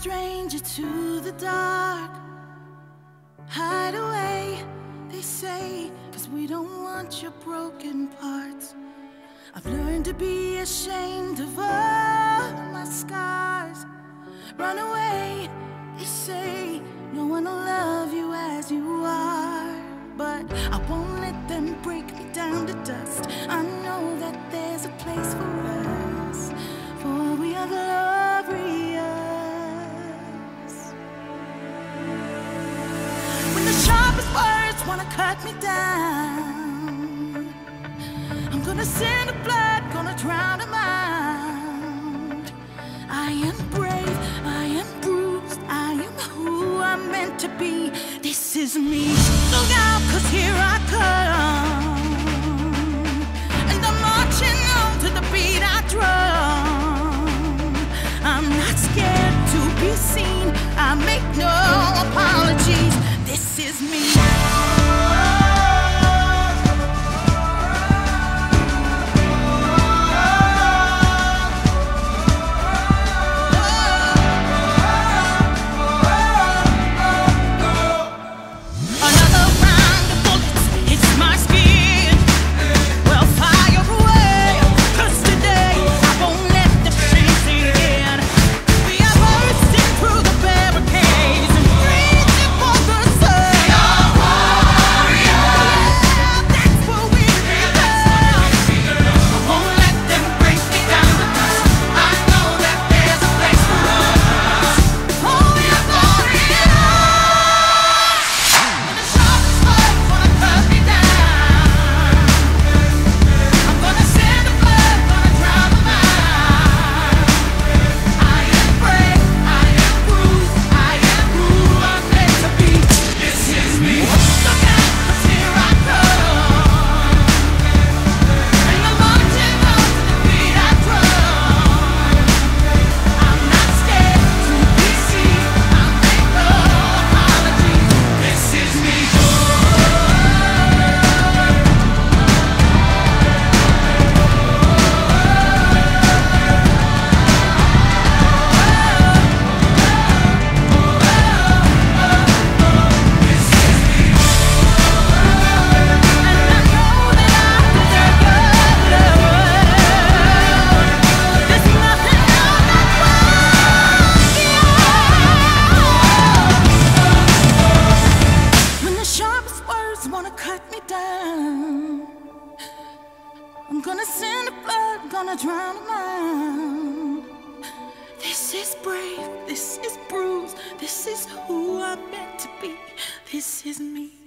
stranger to the dark. Hide away, they say, 'cause we don't want your broken parts. I've learned to be ashamed of all my scars. Run away, they say, no one will love you as you are. But I won't let them break me down to dust. I know that there's a place for us, for we are glorious. When the sharpest words wanna cut me down, I'm gonna send a flood, gonna drown them out. I am brave, I am bruised, I am who I'm meant to be. This is me. Look out, 'cause here I come, and I'm marching on to the beat I drum. I'm not scared to be seen, I make no apologies. This is me. I'm gonna send a flood, gonna drown them out. This is brave, this is bruised, this is who I'm meant to be. This is me.